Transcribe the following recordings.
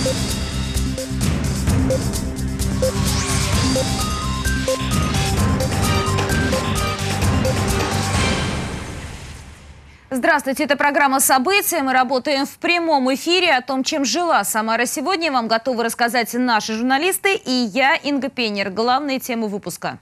Здравствуйте, это программа «События». Мы работаем в прямом эфире. О том, чем жила Самара сегодня, вам готовы рассказать наши журналисты и я, Инга Пенер. Главные темы выпуска.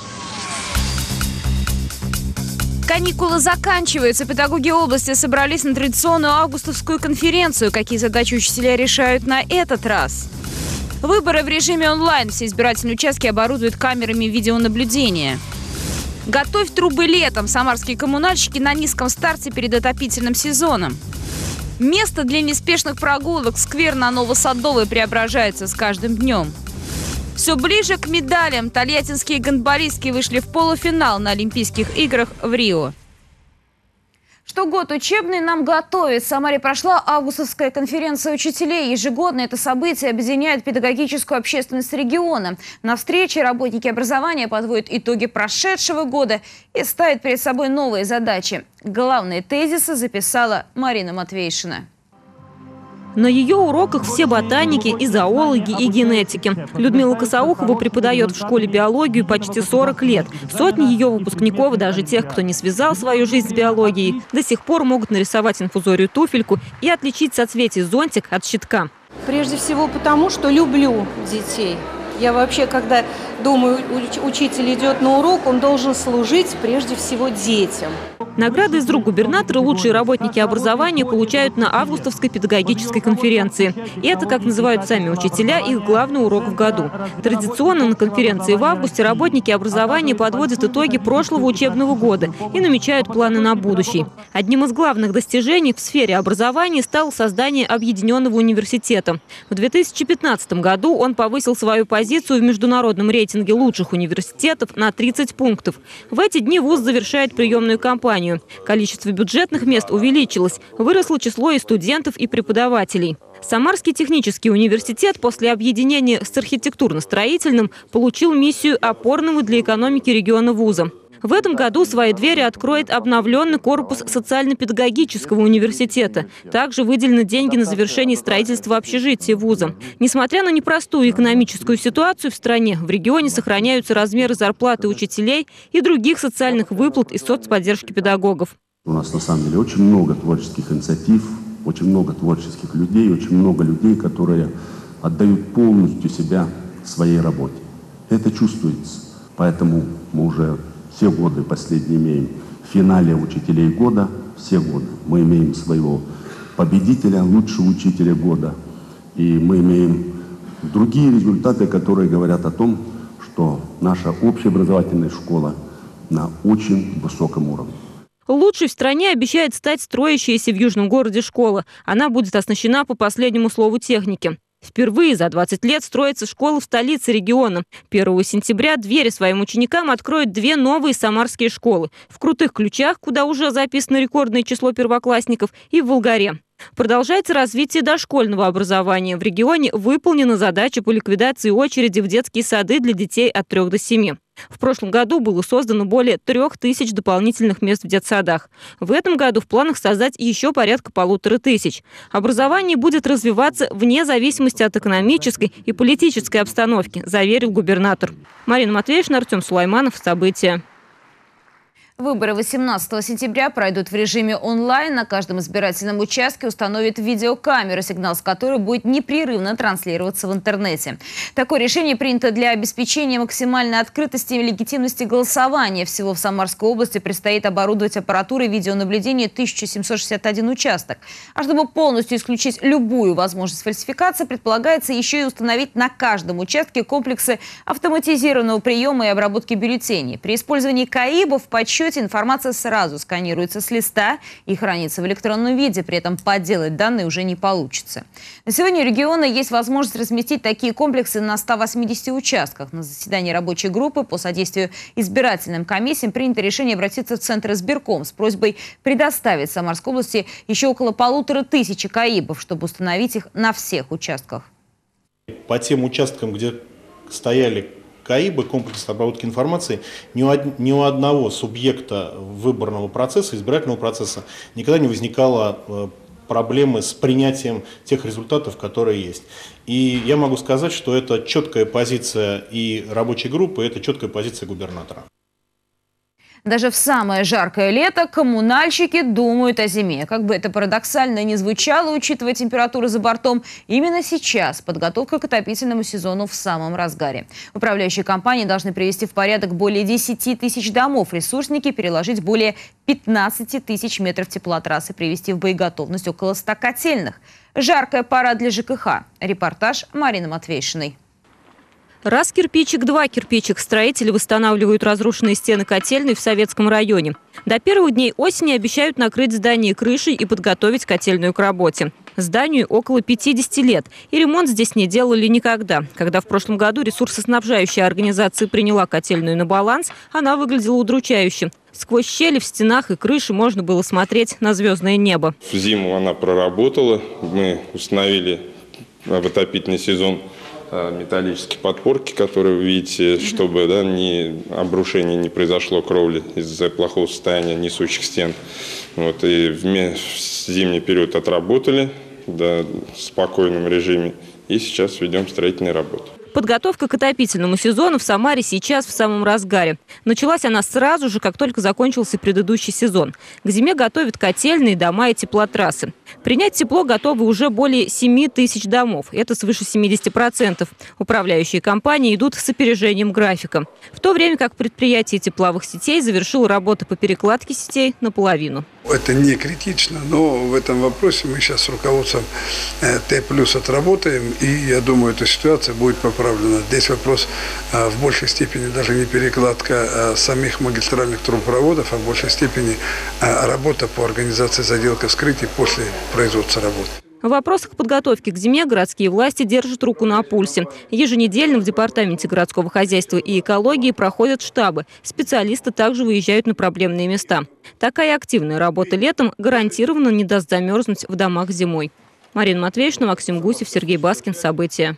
Каникулы заканчиваются. Педагоги области собрались на традиционную августовскую конференцию. Какие задачи учителя решают на этот раз? Выборы в режиме онлайн. Все избирательные участки оборудуют камерами видеонаблюдения. Готовь трубы летом. Самарские коммунальщики на низком старте перед отопительным сезоном. Место для неспешных прогулок. Сквер на Новосадовой преображается с каждым днем. Все ближе к медалям. Тольяттинские гандболистки вышли в полуфинал на Олимпийских играх в Рио. Что год учебный нам готовит. В Самаре прошла августовская конференция учителей. Ежегодно это событие объединяет педагогическую общественность региона. На встрече работники образования подводят итоги прошедшего года и ставят перед собой новые задачи. Главные тезисы записала Марина Матвейшина. На ее уроках все ботаники, и зоологи, и генетики. Людмила Косоухова преподает в школе биологию почти 40 лет. Сотни ее выпускников, даже тех, кто не связал свою жизнь с биологией, до сих пор могут нарисовать инфузорию туфельку и отличить соцветие зонтик от щитка. Прежде всего потому, что люблю детей. Я вообще, когда думаю, учитель идет на урок, он должен служить прежде всего детям. Награды из рук губернатора лучшие работники образования получают на августовской педагогической конференции. И это, как называют сами учителя, их главный урок в году. Традиционно на конференции в августе работники образования подводят итоги прошлого учебного года и намечают планы на будущий. Одним из главных достижений в сфере образования стало создание объединенного университета. В 2015 году он повысил свою позицию в международном рейтинге лучших университетов на 30 пунктов. В эти дни вуз завершает приемную кампанию. Количество бюджетных мест увеличилось, выросло число и студентов, и преподавателей. Самарский технический университет после объединения с архитектурно-строительным получил миссию опорного для экономики региона вуза. В этом году свои двери откроет обновленный корпус социально-педагогического университета. Также выделены деньги на завершение строительства общежития вуза. Несмотря на непростую экономическую ситуацию в стране, в регионе сохраняются размеры зарплаты учителей и других социальных выплат и соцподдержки педагогов. У нас на самом деле очень много творческих инициатив, очень много творческих людей, очень много людей, которые отдают полностью себя своей работе. Это чувствуется. Поэтому мы уже все годы последние имеем в финале учителей года, все годы. Мы имеем своего победителя, лучшего учителя года. И мы имеем другие результаты, которые говорят о том, что наша общеобразовательная школа на очень высоком уровне. Лучшей в стране обещает стать строящаяся в южном городе школа. Она будет оснащена по последнему слову техники. Впервые за 20 лет строится школа в столице региона. 1 сентября двери своим ученикам откроют две новые самарские школы. В Крутых Ключах, куда уже записано рекордное число первоклассников, и в Волгаре. Продолжается развитие дошкольного образования. В регионе выполнена задача по ликвидации очереди в детские сады для детей от 3 до 7. В прошлом году было создано более 3000 дополнительных мест в детсадах. В этом году в планах создать еще порядка 1500. Образование будет развиваться вне зависимости от экономической и политической обстановки, заверил губернатор. Марина Матвейшина, Артем Сулайманов. События. Выборы 18 сентября пройдут в режиме онлайн. На каждом избирательном участке установят видеокамеру, сигнал с которой будет непрерывно транслироваться в интернете. Такое решение принято для обеспечения максимальной открытости и легитимности голосования. Всего в Самарской области предстоит оборудовать аппаратурой видеонаблюдения 1761 участок. А чтобы полностью исключить любую возможность фальсификации, предполагается еще и установить на каждом участке комплексы автоматизированного приема и обработки бюллетеней. При использовании КАИБов в подсчете информация сразу сканируется с листа и хранится в электронном виде. При этом подделать данные уже не получится. На сегодня у региона есть возможность разместить такие комплексы на 180 участках. На заседании рабочей группы по содействию избирательным комиссиям принято решение обратиться в Центр избирком с просьбой предоставить Самарской области еще около 1500 КАИБов, чтобы установить их на всех участках. По тем участкам, где стояли КАИБы, комплекс обработки информации, ни у одного субъекта выборного процесса, избирательного процесса никогда не возникало проблемы с принятием тех результатов, которые есть. И я могу сказать, что это четкая позиция и рабочей группы, это четкая позиция губернатора. Даже в самое жаркое лето коммунальщики думают о зиме. Как бы это парадоксально ни звучало, учитывая температуру за бортом, именно сейчас подготовка к отопительному сезону в самом разгаре. Управляющие компании должны привести в порядок более 10 тысяч домов, ресурсники переложить более 15 тысяч метров теплотрассы, привести в боеготовность около 100 котельных. Жаркая пора для ЖКХ. Репортаж Марины Матвейшиной. Раз кирпичик, два кирпичик. Строители восстанавливают разрушенные стены котельной в Советском районе. До первых дней осени обещают накрыть здание крышей и подготовить котельную к работе. Зданию около 50 лет. И ремонт здесь не делали никогда. Когда в прошлом году ресурсоснабжающая организация приняла котельную на баланс, она выглядела удручающе. Сквозь щели в стенах и крыше можно было смотреть на звездное небо. В зиму она проработала. Мы установили в отопительный сезон металлические подпорки, которые вы видите, чтобы обрушение не произошло кровли из-за плохого состояния несущих стен. И в зимний период отработали в спокойном режиме. И сейчас ведем строительные работы. Подготовка к отопительному сезону в Самаре сейчас в самом разгаре. Началась она сразу же, как только закончился предыдущий сезон. К зиме готовят котельные, дома и теплотрассы. Принять тепло готовы уже более 7 тысяч домов. Это свыше 70%. Управляющие компании идут с опережением графика. В то время как предприятие тепловых сетей завершило работы по перекладке сетей наполовину. Это не критично, но в этом вопросе мы сейчас с руководством Т+ отработаем, и я думаю, эта ситуация будет поправлена. Здесь вопрос в большей степени даже не перекладка самих магистральных трубопроводов, а в большей степени работа по организации заделка вскрытий после производства работ. В вопросах подготовки к зиме городские власти держат руку на пульсе. Еженедельно в Департаменте городского хозяйства и экологии проходят штабы. Специалисты также выезжают на проблемные места. Такая активная работа летом гарантированно не даст замерзнуть в домах зимой. Марина Матвейшина, Максим Гусев, Сергей Баскин. События.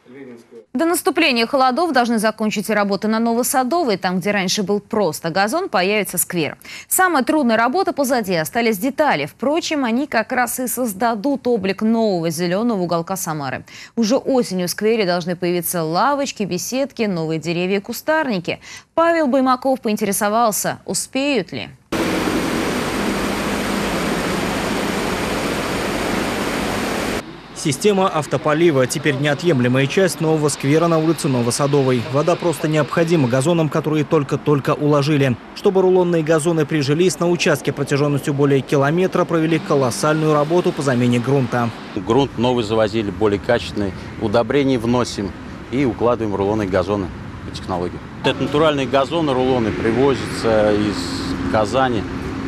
До наступления холодов должны закончить работы на Новосадовой. Там, где раньше был просто газон, появится сквер. Самая трудная работа позади, остались детали. Впрочем, они как раз и создадут облик нового зеленого уголка Самары. Уже осенью в сквере должны появиться лавочки, беседки, новые деревья и кустарники. Павел Баймаков поинтересовался, успеют ли. Система автополива – теперь неотъемлемая часть нового сквера на улице Новосадовой. Вода просто необходима газонам, которые только-только уложили. Чтобы рулонные газоны прижились, на участке протяженностью более километра провели колоссальную работу по замене грунта. Грунт новый завозили, более качественный. Удобрений вносим и укладываем рулонные газоны по технологии. Это натуральные газоны, рулоны привозятся из Казани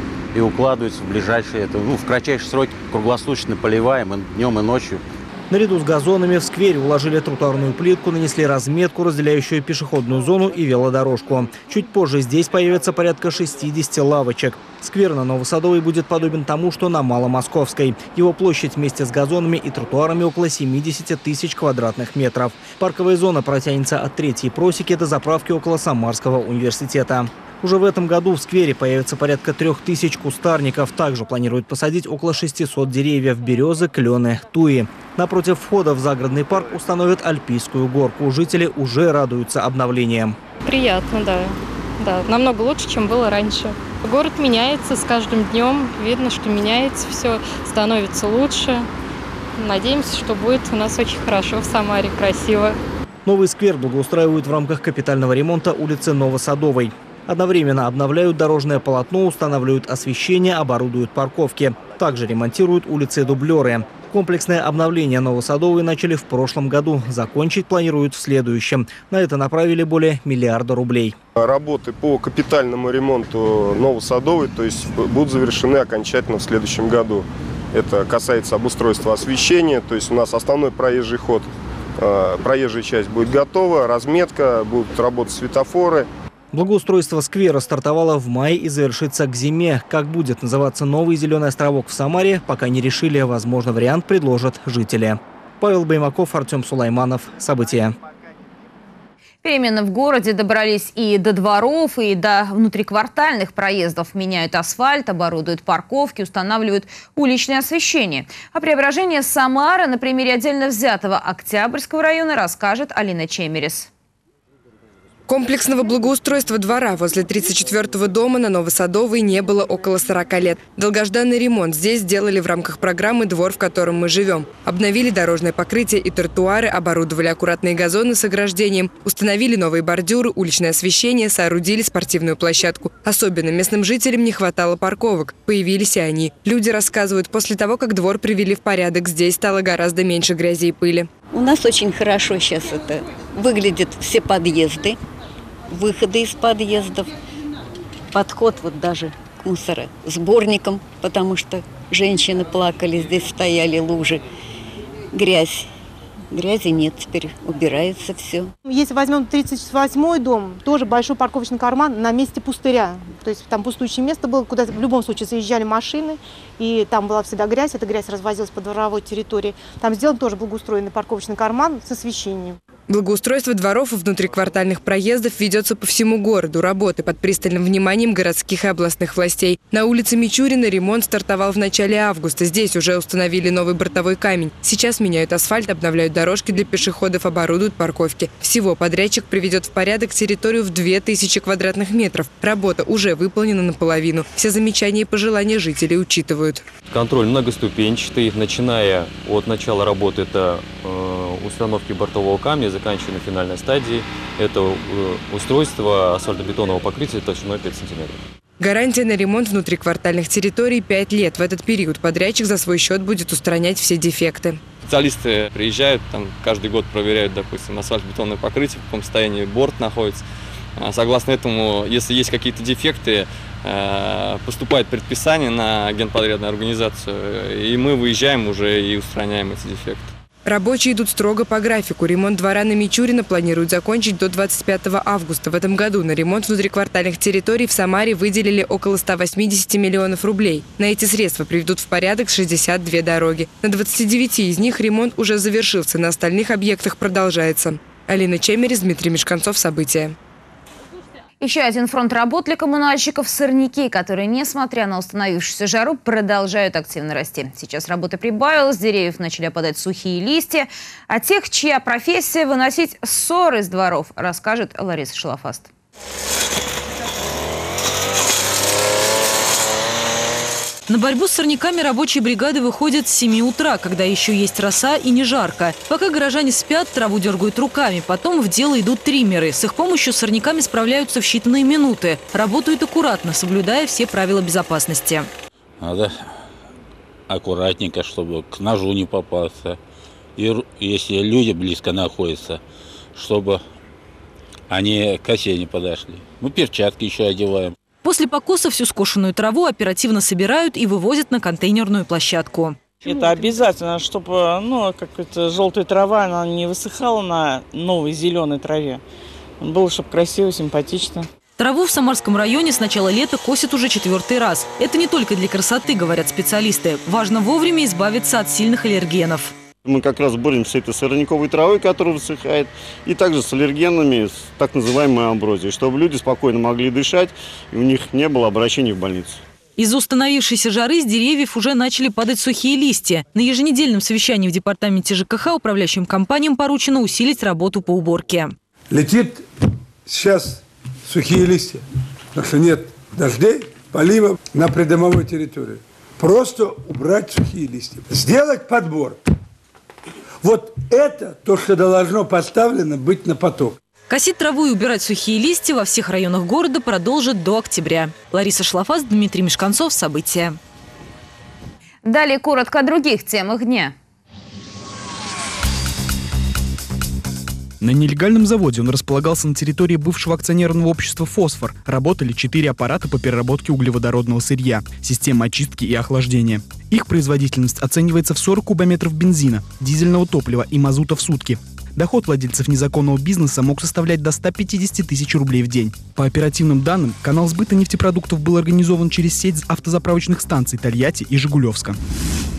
и укладываются в ближайшие, в кратчайшие сроки, круглосуточно поливаем и днем и ночью. Наряду с газонами в сквере уложили тротуарную плитку, нанесли разметку, разделяющую пешеходную зону и велодорожку. Чуть позже здесь появится порядка 60 лавочек. Сквер на Новосадовой будет подобен тому, что на Маломосковской. Его площадь вместе с газонами и тротуарами около 70 тысяч квадратных метров. Парковая зона протянется от Третьей просеки до заправки около Самарского университета. Уже в этом году в сквере появится порядка 3000 кустарников. Также планируют посадить около 600 деревьев – березы, клены, туи. Напротив входа в загородный парк установят альпийскую горку. Жители уже радуются обновлениям. Приятно, да. Да, намного лучше, чем было раньше. Город меняется с каждым днем. Видно, что меняется все, становится лучше. Надеемся, что будет у нас очень хорошо в Самаре, красиво. Новый сквер благоустраивают в рамках капитального ремонта улицы Новосадовой. Одновременно обновляют дорожное полотно, устанавливают освещение, оборудуют парковки. Также ремонтируют улицы-дублеры. Комплексное обновление Новосадовой начали в прошлом году. Закончить планируют в следующем. На это направили более миллиарда рублей. Работы по капитальному ремонту Новосадовой, будут завершены окончательно в следующем году. Это касается обустройства освещения. То есть у нас основной проезжий ход, проезжая часть будет готова, разметка, будут работать светофоры. Благоустройство сквера стартовало в мае и завершится к зиме. Как будет называться новый зеленый островок в Самаре, пока не решили. Возможно, вариант предложат жители. Павел Баймаков, Артем Сулайманов. События. Перемены в городе добрались и до дворов, и до внутриквартальных проездов. Меняют асфальт, оборудуют парковки, устанавливают уличное освещение. О преображении Самары на примере отдельно взятого Октябрьского района расскажет Алина Чемерис. Комплексного благоустройства двора возле 34-го дома на Новосадовой не было около 40 лет. Долгожданный ремонт здесь сделали в рамках программы «Двор, в котором мы живем». Обновили дорожное покрытие и тротуары, оборудовали аккуратные газоны с ограждением, установили новые бордюры, уличное освещение, соорудили спортивную площадку. Особенно местным жителям не хватало парковок. Появились и они. Люди рассказывают, после того, как двор привели в порядок, здесь стало гораздо меньше грязи и пыли. У нас очень хорошо сейчас это выглядят все подъезды. Выходы из подъездов, подход вот даже к мусоросборникам, потому что женщины плакали, здесь стояли лужи, грязь. Грязи нет, теперь убирается все. Если возьмем 38-й дом, тоже большой парковочный карман на месте пустыря. То есть там пустующее место было, куда в любом случае заезжали машины, и там была всегда грязь, эта грязь развозилась по дворовой территории. Там сделан тоже благоустроенный парковочный карман с освещением. Благоустройство дворов и внутриквартальных проездов ведется по всему городу. Работы под пристальным вниманием городских и областных властей. На улице Мичурина ремонт стартовал в начале августа. Здесь уже установили новый бортовой камень. Сейчас меняют асфальт, обновляют дорожки для пешеходов, оборудуют парковки. Всего подрядчик приведет в порядок территорию в 2000 квадратных метров. Работа уже выполнена наполовину. Все замечания и пожелания жителей учитывают. Контроль многоступенчатый, начиная от начала работы, это установки бортового камня, заканчивая на финальной стадии, это устройство асфальтобетонного покрытия толщиной 5 сантиметров. Гарантия на ремонт внутриквартальных территорий 5 лет. В этот период подрядчик за свой счет будет устранять все дефекты. Специалисты приезжают, там, каждый год проверяют, допустим, асфальтобетонное покрытие, в каком состоянии борт находится. Согласно этому, если есть какие-то дефекты, поступает предписание на генподрядную организацию, и мы выезжаем уже и устраняем эти дефекты. Рабочие идут строго по графику. Ремонт двора на Мичурина планируют закончить до 25 августа. В этом году на ремонт внутриквартальных территорий в Самаре выделили около 180 миллионов рублей. На эти средства приведут в порядок 62 дороги. На 29 из них ремонт уже завершился, на остальных объектах продолжается. Алина Чемерис, Дмитрий Мешканцов. События. Еще один фронт работ для коммунальщиков – сорняки, которые, несмотря на установившуюся жару, продолжают активно расти. Сейчас работы прибавилось, с деревьев начали опадать сухие листья. А тех, чья профессия – выносить ссоры из дворов, расскажет Лариса Шлафаст. На борьбу с сорняками рабочие бригады выходят с 7 утра, когда еще есть роса и не жарко. Пока горожане спят, траву дергают руками. Потом в дело идут триммеры. С их помощью с сорняками справляются в считанные минуты. Работают аккуратно, соблюдая все правила безопасности. Надо аккуратненько, чтобы к ножу не попасться. И если люди близко находятся, чтобы они к осе не подошли. Мы перчатки еще одеваем. После покоса всю скошенную траву оперативно собирают и вывозят на контейнерную площадку. Это обязательно, чтобы какая-то желтая трава она не высыхала на новой зеленой траве. Было, чтобы красиво, симпатично. Траву в Самарском районе с начала лета косят уже 4-й раз. Это не только для красоты, говорят специалисты. Важно вовремя избавиться от сильных аллергенов. Мы как раз боремся с этой сорняковой травой, которая высыхает, и также с аллергенами, с так называемой амброзией, чтобы люди спокойно могли дышать, и у них не было обращений в больницу. Из-за установившейся жары с деревьев уже начали падать сухие листья. На еженедельном совещании в департаменте ЖКХ управляющим компаниям поручено усилить работу по уборке. Летит сейчас сухие листья, потому что нет дождей, полива на придомовой территории. Просто убрать сухие листья, сделать подбор. Вот это то, что должно поставлено быть на поток. Косить траву и убирать сухие листья во всех районах города продолжат до октября. Лариса Шлафаст, Дмитрий Мешканцов. События. Далее коротко о других темах дня. На нелегальном заводе он располагался на территории бывшего акционерного общества «Фосфор». Работали 4 аппарата по переработке углеводородного сырья, система очистки и охлаждения. Их производительность оценивается в 40 кубометров бензина, дизельного топлива и мазута в сутки. Доход владельцев незаконного бизнеса мог составлять до 150 тысяч рублей в день. По оперативным данным, канал сбыта нефтепродуктов был организован через сеть автозаправочных станций Тольятти и Жигулевска.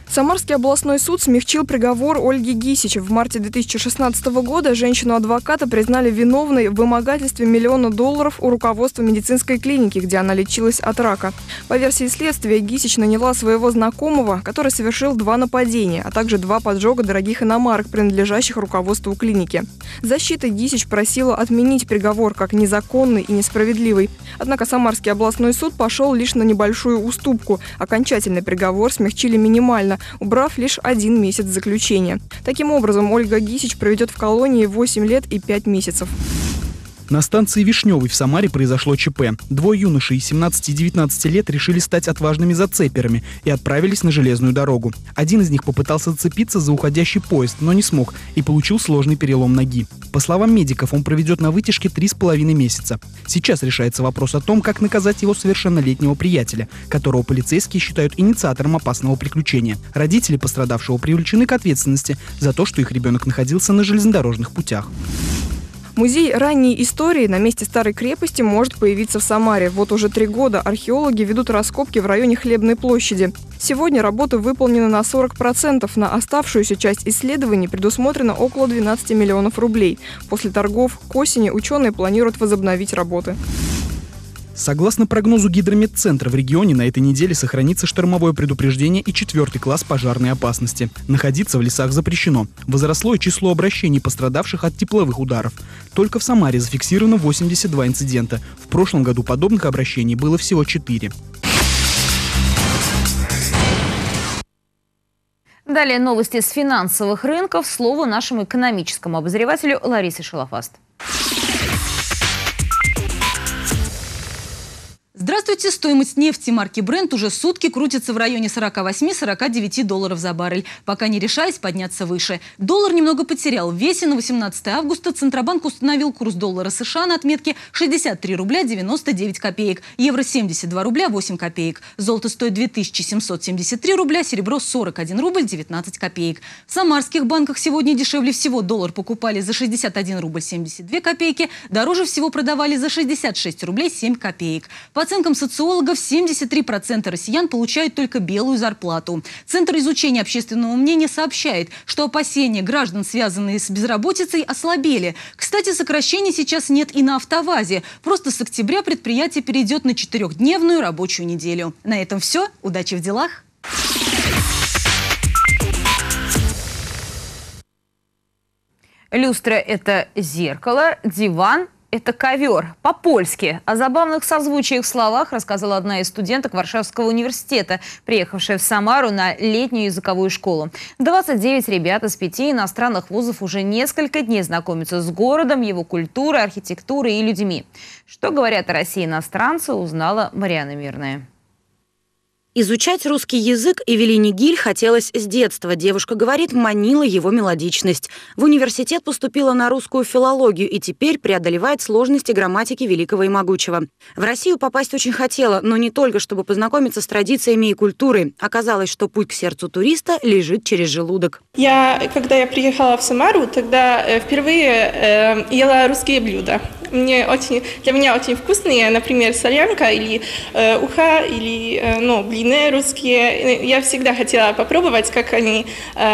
Самарский областной суд смягчил приговор Ольги Гисич. В марте 2016 года женщину-адвоката признали виновной в вымогательстве $1 миллион у руководства медицинской клиники, где она лечилась от рака. По версии следствия, Гисич наняла своего знакомого, который совершил 2 нападения, а также 2 поджога дорогих иномарок, принадлежащих руководству клиники. Защита Гисич просила отменить приговор как незаконный и несправедливый. Однако Самарский областной суд пошел лишь на небольшую уступку. Окончательный приговор смягчили минимально, убрав лишь 1 месяц заключения. Таким образом, Ольга Гисич проведет в колонии 8 лет и 5 месяцев. На станции Вишневой в Самаре произошло ЧП. 2 юношей 17 и 19 лет решили стать отважными зацеперами и отправились на железную дорогу. Один из них попытался зацепиться за уходящий поезд, но не смог и получил сложный перелом ноги. По словам медиков, он проведет на вытяжке 3,5 месяца. Сейчас решается вопрос о том, как наказать его совершеннолетнего приятеля, которого полицейские считают инициатором опасного приключения. Родители пострадавшего привлечены к ответственности за то, что их ребенок находился на железнодорожных путях. Музей ранней истории на месте старой крепости может появиться в Самаре. Вот уже 3 года археологи ведут раскопки в районе Хлебной площади. Сегодня работа выполнена на 40%. На оставшуюся часть исследований предусмотрено около 12 миллионов рублей. После торгов к осени ученые планируют возобновить работы. Согласно прогнозу Гидрометцентра, в регионе на этой неделе сохранится штормовое предупреждение и 4-й класс пожарной опасности. Находиться в лесах запрещено. Возросло и число обращений пострадавших от тепловых ударов. Только в Самаре зафиксировано 82 инцидента. В прошлом году подобных обращений было всего 4. Далее новости с финансовых рынков. Слово нашему экономическому обозревателю Ларисе Шалафаст. Здравствуйте! Стоимость нефти марки Brent уже сутки крутится в районе $48-49 за баррель, пока не решаясь подняться выше. Доллар немного потерял в весе. На 18 августа Центробанк установил курс доллара США на отметке 63 рубля 99 копеек, евро 72 рубля 8 копеек, золото стоит 2773 рубля, серебро 41 рубль 19 копеек. В самарских банках сегодня дешевле всего доллар покупали за 61 рубль 72 копейки, дороже всего продавали за 66 рублей 7 копеек. По оценкам социологов, 73% россиян получают только белую зарплату. Центр изучения общественного мнения сообщает, что опасения граждан, связанные с безработицей, ослабели. Кстати, сокращений сейчас нет и на АвтоВАЗе. Просто с октября предприятие перейдет на 4-дневную рабочую неделю. На этом все. Удачи в делах! Люстра – это зеркало, диван – это ковер. По-польски. О забавных созвучиях в словах рассказала одна из студенток Варшавского университета, приехавшая в Самару на летнюю языковую школу. 29 ребят из 5 иностранных вузов уже несколько дней знакомятся с городом, его культурой, архитектурой и людьми. Что говорят о России иностранцы, узнала Марьяна Мирная. Изучать русский язык Эвелине Гиль хотелось с детства. Девушка говорит, манила его мелодичность. В университет поступила на русскую филологию и теперь преодолевает сложности грамматики великого и могучего. В Россию попасть очень хотела, но не только, чтобы познакомиться с традициями и культурой. Оказалось, что путь к сердцу туриста лежит через желудок. Когда я приехала в Самару, тогда впервые ела русские блюда. Для меня очень вкусные, например, солянка или уха, или блины русские. Я всегда хотела попробовать, как они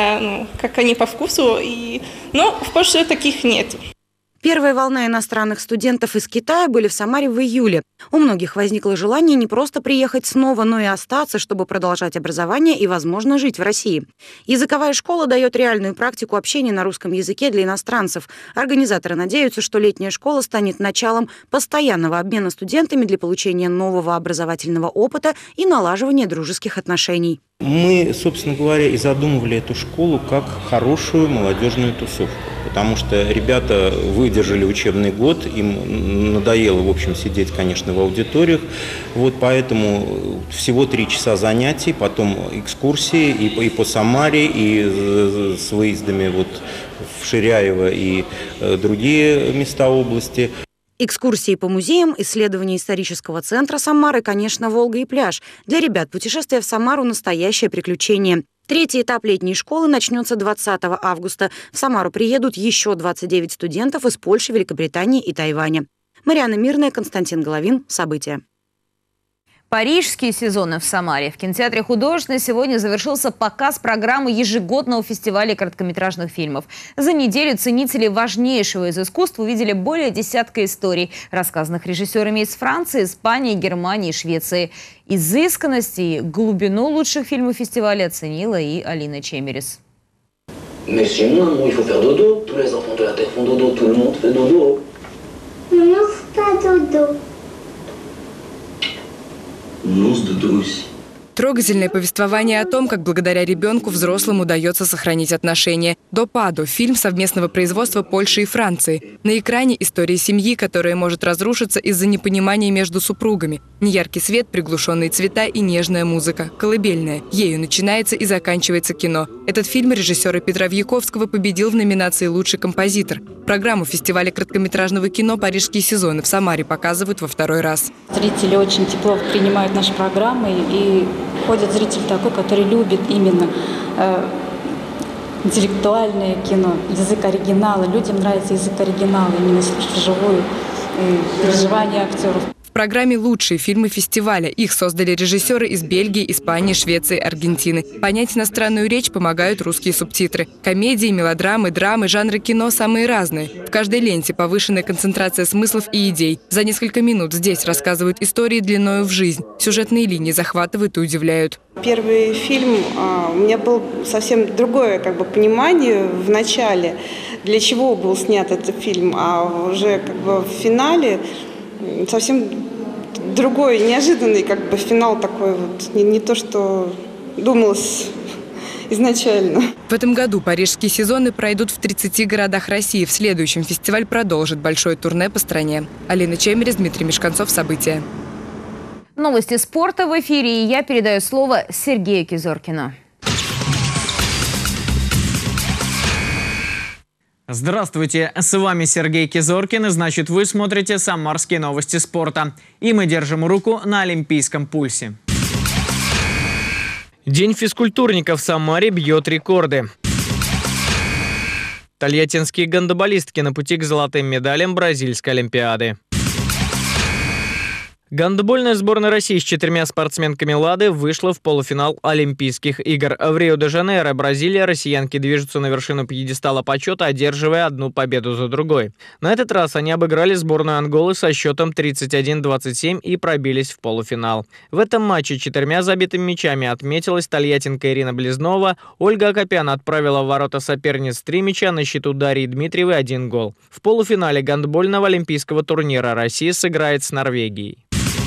по вкусу, но в Польше таких нет. Первая волна иностранных студентов из Китая были в Самаре в июле. У многих возникло желание не просто приехать снова, но и остаться, чтобы продолжать образование и, возможно, жить в России. Языковая школа дает реальную практику общения на русском языке для иностранцев. Организаторы надеются, что летняя школа станет началом постоянного обмена студентами для получения нового образовательного опыта и налаживания дружеских отношений. Мы, собственно говоря, и задумывали эту школу как хорошую молодежную тусовку. Потому что ребята выдержали учебный год, им надоело, в общем, сидеть, конечно, в аудиториях. Поэтому всего 3 часа занятий, потом экскурсии и по Самаре, и с выездами в Ширяево и другие места области. Экскурсии по музеям, исследования исторического центра Самары, конечно, Волга и пляж. Для ребят путешествие в Самару – настоящее приключение. 3-й этап летней школы начнется 20 августа. В Самару приедут еще 29 студентов из Польши, Великобритании и Тайваня. Марьяна Мирная, Константин Головин. События. Парижские сезоны в Самаре. В кинотеатре «Художественный» сегодня завершился показ программы ежегодного фестиваля короткометражных фильмов. За неделю ценители важнейшего из искусств увидели более десятка историй, рассказанных режиссерами из Франции, Испании, Германии и Швеции. Изысканность и глубину лучших фильмов фестиваля оценила и Алина Чемерис. Mais chez moi, il faut faire dodo. Tous les enfants de la Terre font dodo. Tout le monde fait dodo. Non, pas dodo. Нос dodo aussi. Трогательное повествование о том, как благодаря ребенку взрослым удается сохранить отношения. «Допадо» – фильм совместного производства Польши и Франции. На экране история семьи, которая может разрушиться из-за непонимания между супругами. Неяркий свет, приглушенные цвета и нежная музыка. Колыбельная. Ею начинается и заканчивается кино. Этот фильм режиссера Петра Вьяковского победил в номинации «Лучший композитор». Программу фестиваля короткометражного кино «Парижские сезоны» в Самаре показывают во второй раз. Зрители очень тепло принимают наши программы, и ходит зритель такой, который любит именно интеллектуальное кино, язык оригинала. Людям нравится язык оригинала, именно слушать вживую переживания актеров. В программе «Лучшие фильмы фестиваля». Их создали режиссеры из Бельгии, Испании, Швеции, Аргентины. Понять иностранную речь помогают русские субтитры. Комедии, мелодрамы, драмы, жанры кино самые разные. В каждой ленте повышенная концентрация смыслов и идей. За несколько минут здесь рассказывают истории длиною в жизнь. Сюжетные линии захватывают и удивляют. Первый фильм, у меня было совсем другое понимание в начале, для чего был снят этот фильм, а уже в финале совсем другой, неожиданный финал такой, не то, что думалось изначально. В этом году парижские сезоны пройдут в 30 городах России. В следующем фестиваль продолжит большое турне по стране. Алина Чемерис, Дмитрий Мешканцов. События. Новости спорта в эфире, и я передаю слово Сергею Кизоркину. Здравствуйте, с вами Сергей Кизоркин, и значит вы смотрите «Самарские новости спорта». И мы держим руку на олимпийском пульсе. День физкультурника в Самаре бьет рекорды. Тольяттинские гандболистки на пути к золотым медалям Бразильской Олимпиады. Гандбольная сборная России с 4 спортсменками «Лады» вышла в полуфинал Олимпийских игр. В Рио-де-Жанейро, Бразилия, россиянки движутся на вершину пьедестала почета, одерживая одну победу за другой. На этот раз они обыграли сборную Анголы со счетом 31-27 и пробились в полуфинал. В этом матче 4 забитыми мячами отметилась тольяттинка Ирина Близнова. Ольга Акопян отправила в ворота соперниц 3 мяча, на счету Дарьи Дмитриевой 1 гол. В полуфинале гандбольного олимпийского турнира Россия сыграет с Норвегией.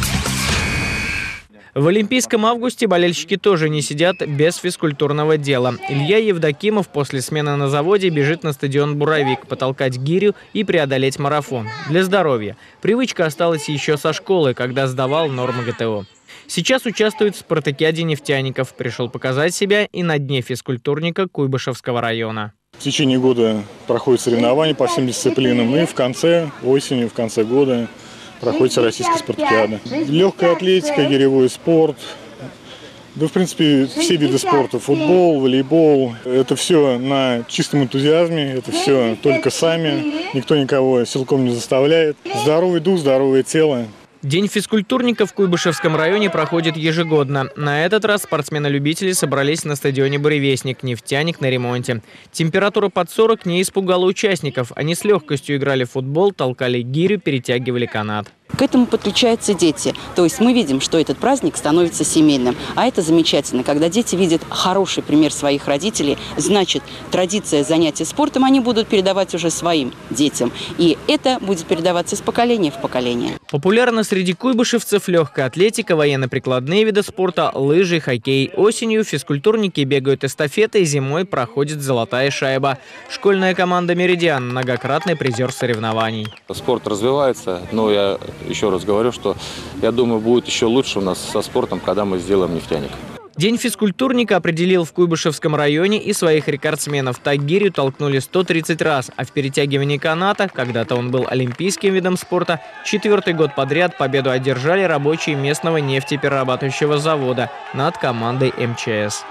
В Олимпийском августе болельщики тоже не сидят без физкультурного дела. Илья Евдокимов после смены на заводе бежит на стадион «Буровик» потолкать гирю и преодолеть марафон. Для здоровья. Привычка осталась еще со школы, когда сдавал нормы ГТО. Сейчас участвует в спартакиаде нефтяников. Пришел показать себя и на дне физкультурника Куйбышевского района. В течение года проходят соревнования по всем дисциплинам. И в конце осени, в конце года проходит российская спартакиада. Легкая атлетика, гиревой спорт. Да, в принципе, все виды спорта. Футбол, волейбол. Это все на чистом энтузиазме. Это все только сами. Никто никого силком не заставляет. Здоровый дух, здоровое тело. День физкультурника в Куйбышевском районе проходит ежегодно. На этот раз спортсмены-любители собрались на стадионе «Буревестник», нефтяник на ремонте. Температура под 40 не испугала участников. Они с легкостью играли в футбол, толкали гирю, перетягивали канат. К этому подключаются дети. То есть мы видим, что этот праздник становится семейным. А это замечательно. Когда дети видят хороший пример своих родителей, значит, традиция занятий спортом они будут передавать уже своим детям. И это будет передаваться из поколения в поколение. Популярна среди куйбышевцев легкая атлетика, военно-прикладные виды спорта, лыжи, хоккей. Осенью физкультурники бегают эстафеты, зимой проходит золотая шайба. Школьная команда «Меридиан» – многократный призер соревнований. Спорт развивается, но я еще раз говорю, что я думаю, будет еще лучше у нас со спортом, когда мы сделаем нефтяник. День физкультурника определил в Куйбышевском районе и своих рекордсменов. Так гирю толкнули 130 раз, а в перетягивании каната, когда-то он был олимпийским видом спорта, 4-й год подряд победу одержали рабочие местного нефтеперерабатывающего завода над командой МЧС.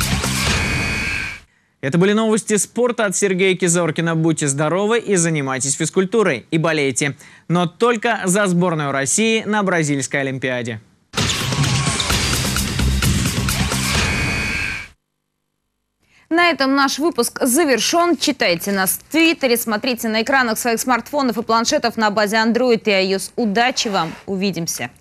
Это были новости спорта от Сергея Кизоркина. Будьте здоровы и занимайтесь физкультурой. И болейте. Но только за сборную России на Бразильской Олимпиаде. На этом наш выпуск завершен. Читайте нас в Твиттере, смотрите на экранах своих смартфонов и планшетов на базе Android и iOS. Удачи вам! Увидимся!